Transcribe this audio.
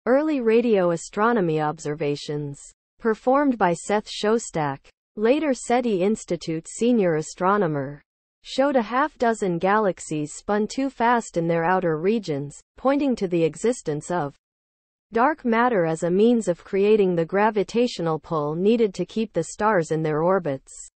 Early radio astronomy observations, performed by Seth Shostak, later SETI Institute senior astronomer, showed a half-dozen galaxies spun too fast in their outer regions, pointing to the existence of dark matter as a means of creating the gravitational pull needed to keep the stars in their orbits.